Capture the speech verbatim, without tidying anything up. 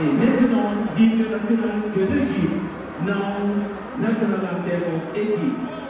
Et maintenant, l'hymne national que le J, non, National Anthem of Haiti.